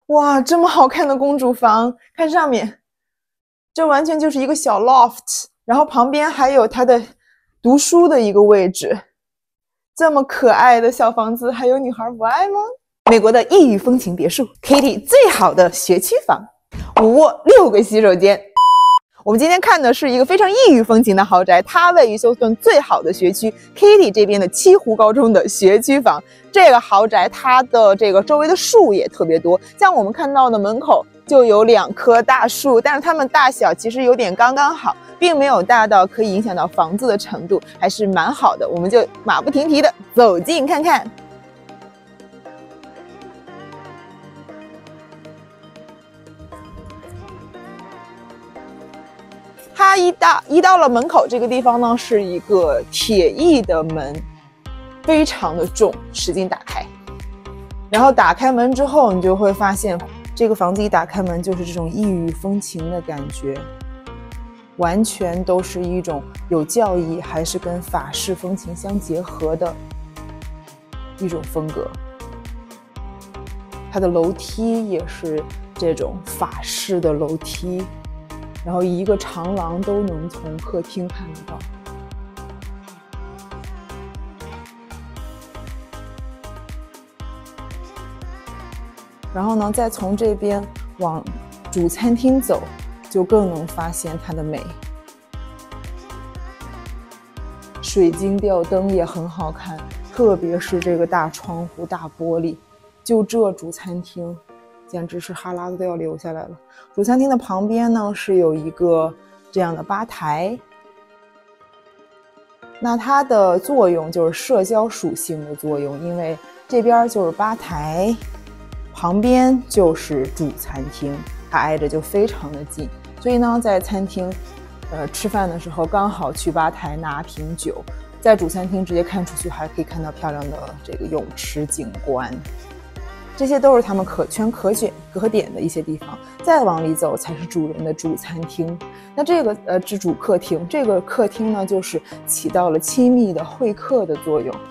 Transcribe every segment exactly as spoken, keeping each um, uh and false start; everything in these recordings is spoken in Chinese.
哇，这么好看的公主房，看上面，这完全就是一个小 loft， 然后旁边还有她的读书的一个位置。这么可爱的小房子，还有女孩不爱吗？美国的异域风情别墅 ，Kitty 最好的学区房，五卧六个洗手间。我们今天看的是一个非常异域风情的豪宅，它位于休斯顿最好的学区 Kitty 这边的七湖高中的学区房。这个豪宅它的这个周围的树也特别多，像我们看到的门口就有两棵大树，但是它们大小其实有点刚刚好，并没有大到可以影响到房子的程度，还是蛮好的。我们就马不停蹄的走近看看。它一到一到了门口这个地方呢，是一个铁艺的门，非常的重，使劲打开。然后打开门之后，你就会发现这个房子一打开门就是这种异域风情的感觉，完全都是一种有教义还是跟法式风情相结合的一种风格。它的楼梯也是这种法式的楼梯。然后一个长廊都能从客厅看得到。然后呢，再从这边往主餐厅走，就更能发现它的美。水晶吊灯也很好看，特别是这个大窗户、大玻璃。就这主餐厅，简直是哈喇子都要流下来了。主餐厅的旁边呢是有一个这样的吧台，那它的作用就是社交属性的作用，因为这边就是吧台，旁边就是主餐厅，它挨着就非常的近，所以呢，在餐厅呃吃饭的时候，刚好去吧台拿瓶酒，在主餐厅直接看出去，还可以看到漂亮的这个泳池景观。这些都是他们可圈可选可点的一些地方，再往里走才是主人的主餐厅。那这个呃是主客厅，这个客厅呢就是起到了亲密的会客的作用。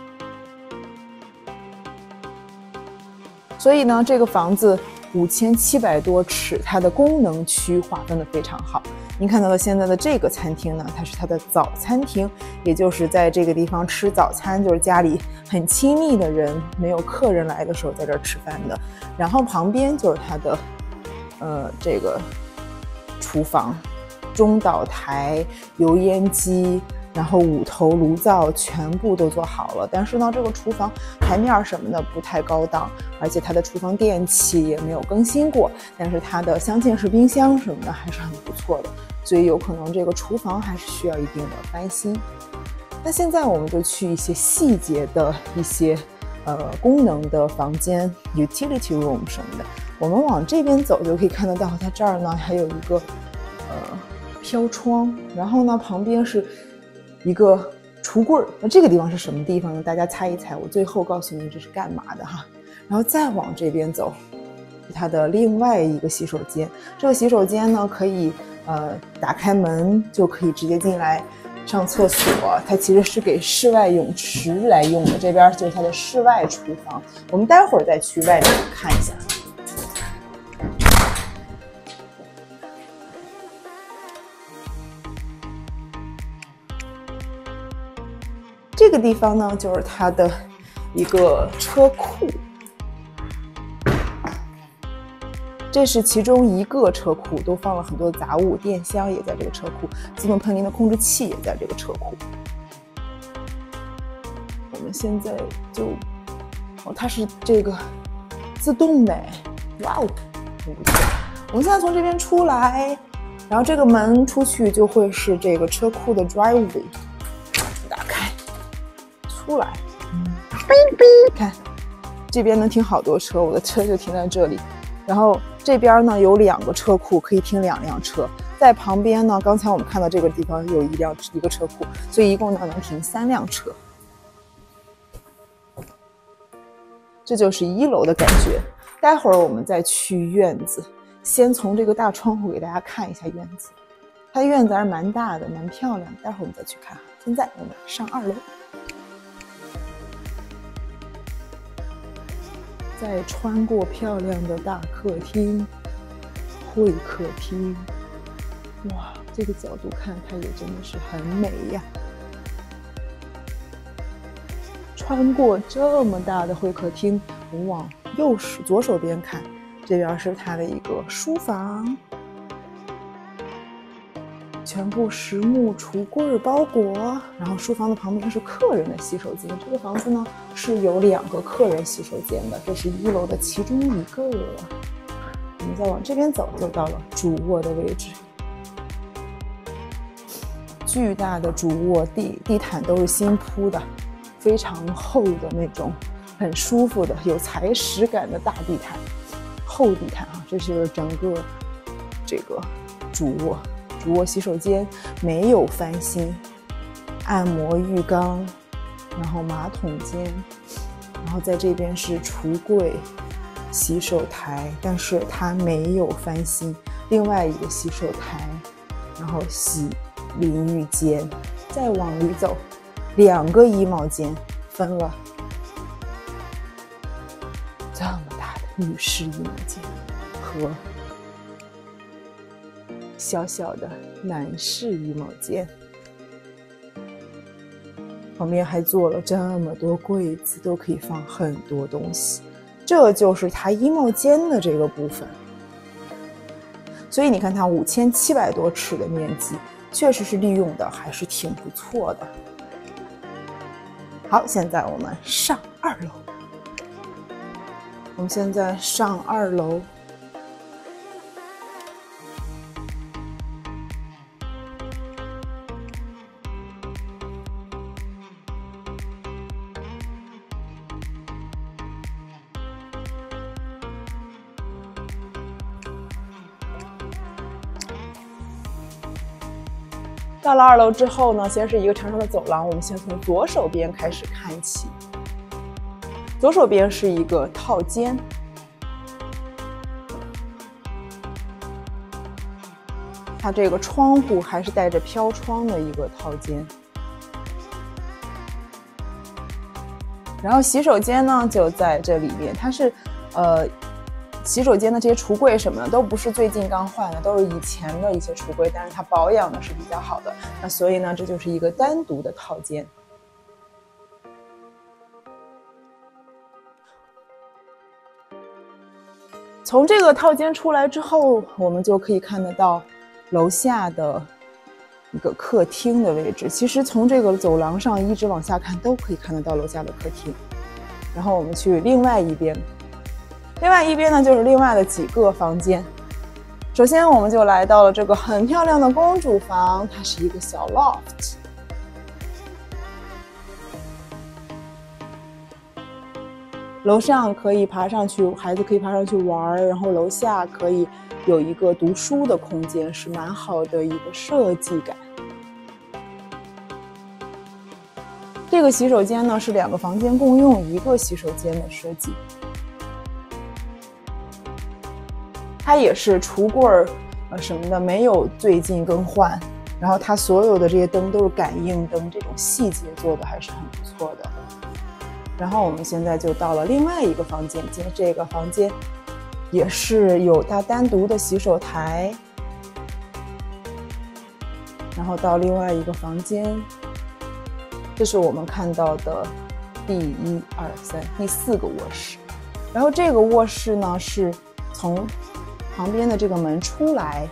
所以呢，这个房子五千七百多尺，它的功能区划分的非常好。您看到的现在的这个餐厅呢，它是它的早餐厅，也就是在这个地方吃早餐，就是家里很亲密的人没有客人来的时候在这儿吃饭的。然后旁边就是它的呃这个厨房，中岛台、油烟机，然后五头炉灶全部都做好了。但是呢，这个厨房台面什么的不太高档，而且它的厨房电器也没有更新过，但是它的镶嵌式冰箱什么的还是很不错的，所以有可能这个厨房还是需要一定的翻新。那现在我们就去一些细节的一些呃功能的房间 utility room 什么的，我们往这边走就可以看得到，它这儿呢还有一个呃飘窗，然后呢旁边是一个橱柜。那这个地方是什么地方呢？大家猜一猜，我最后告诉你这是干嘛的哈。然后再往这边走，是它的另外一个洗手间。这个洗手间呢，可以呃打开门就可以直接进来上厕所。它其实是给室外泳池来用的，这边就是它的室外厨房。我们待会儿再去外面看一下。这个地方呢，就是它的一个车库，这是其中一个车库，都放了很多杂物，电箱也在这个车库，自动喷淋的控制器也在这个车库。我们现在就，哦，它是这个自动的，哇哦，很不错。我们现在从这边出来，然后这个门出去就会是这个车库的 driveway。出来，看这边能停好多车，我的车就停在这里。然后这边呢有两个车库，可以停两辆车。在旁边呢，刚才我们看到这个地方有一辆一个车库，所以一共呢能停三辆车。这就是一楼的感觉。待会儿我们再去院子，先从这个大窗户给大家看一下院子。它的院子还是蛮大的，蛮漂亮的。待会儿我们再去看。现在我们上二楼。 再穿过漂亮的大客厅、会客厅，哇，这个角度看它也真的是很美呀。穿过这么大的会客厅，我们往右手左手边看，这边是它的一个书房，全部实木橱柜包裹。然后书房的旁边是客人的洗手间。这个房子呢是有两个客人洗手间的，这是一楼的其中一个。我们再往这边走，就到了主卧的位置。巨大的主卧，地地毯都是新铺的，非常厚的那种，很舒服的有踩屎感的大地毯，厚地毯啊。这是整个这个主卧，主卧洗手间没有翻新，按摩浴缸，然后马桶间，然后在这边是橱柜、洗手台，但是它没有翻新。另外一个洗手台，然后洗淋浴间，再往里走，两个衣帽间分了这么大的女士衣帽间和小小的男士衣帽间，旁边还做了这么多柜子，都可以放很多东西。这就是它衣帽间的这个部分。所以你看它五千七百多尺的面积，确实是利用的还是挺不错的。好，现在我们上二楼。我们现在上二楼。到了二楼之后呢，先是一个长长的走廊，我们先从左手边开始看起。左手边是一个套间，它这个窗户还是带着飘窗的一个套间。然后洗手间呢就在这里面，它是呃。洗手间的这些橱柜什么的都不是最近刚换的，都是以前的一些橱柜，但是它保养的是比较好的。那所以呢，这就是一个单独的套间。从这个套间出来之后，我们就可以看得到楼下的一个客厅的位置。其实从这个走廊上一直往下看，都可以看得到楼下的客厅。然后我们去另外一边。另外一边呢，就是另外的几个房间。首先，我们就来到了这个很漂亮的公主房，它是一个小 loft。楼上可以爬上去，孩子可以爬上去玩，然后楼下可以有一个读书的空间，是蛮好的一个设计感。这个洗手间呢，是两个房间共用一个洗手间的设计。它也是橱柜儿，呃什么的没有最近更换，然后它所有的这些灯都是感应灯，这种细节做的还是很不错的。然后我们现在就到了另外一个房间，今天这个房间也是有它单独的洗手台，然后到另外一个房间，这是我们看到的第一二三第四个卧室。然后这个卧室呢是从旁边的这个门出来，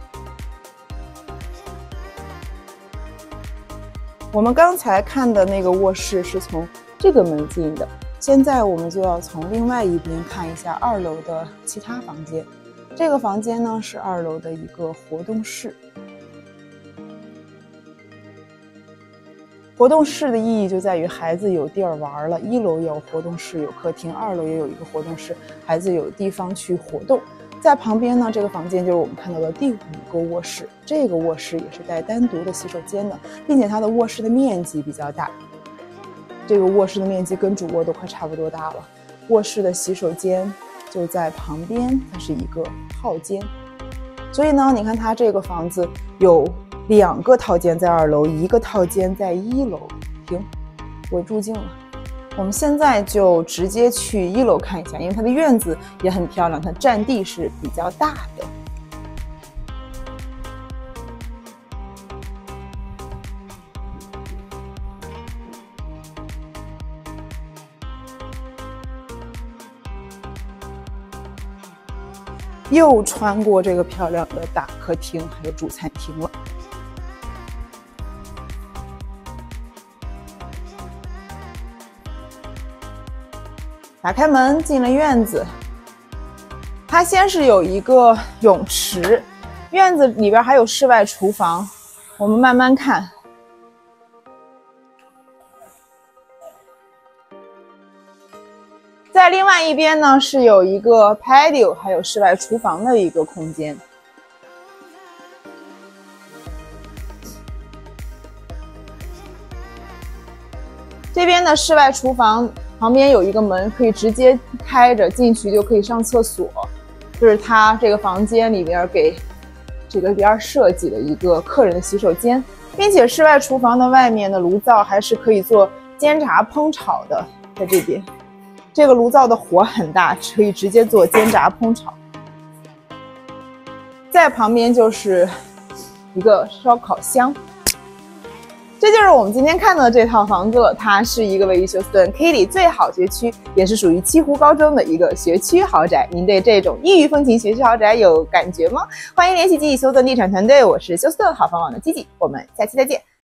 我们刚才看的那个卧室是从这个门进的，现在我们就要从另外一边看一下二楼的其他房间。这个房间呢是二楼的一个活动室。活动室的意义就在于孩子有地儿玩了，一楼有活动室有客厅，二楼也有一个活动室，孩子有地方去活动。在旁边呢，这个房间就是我们看到的第五个卧室，这个卧室也是带单独的洗手间的，并且它的卧室的面积比较大，这个卧室的面积跟主卧都快差不多大了。卧室的洗手间就在旁边，它是一个套间。所以呢，你看它这个房子有两个套间在二楼，一个套间在一楼。停，我住进了。 我们现在就直接去一楼看一下，因为它的院子也很漂亮，它占地是比较大的。又穿过这个漂亮的大客厅，还有主餐厅了。打开门进了院子，它先是有一个泳池，院子里边还有室外厨房，我们慢慢看。在另外一边呢，是有一个 patio， 还有室外厨房的一个空间。这边的室外厨房旁边有一个门，可以直接开着进去，就可以上厕所。这是它这个房间里边给这个边设计的一个客人的洗手间，并且室外厨房的外面的炉灶还是可以做煎炸烹炒的，在这边。这个炉灶的火很大，可以直接做煎炸烹炒。在旁边就是一个烧烤箱。这就是我们今天看到的这套房子了，它是一个位于休斯顿 Katy 最好学区，也是属于七湖高中的一个学区豪宅。您对这种异域风情学区豪宅有感觉吗？欢迎联系基基休斯顿地产团队，我是休斯顿好房网的基基，我们下期再见。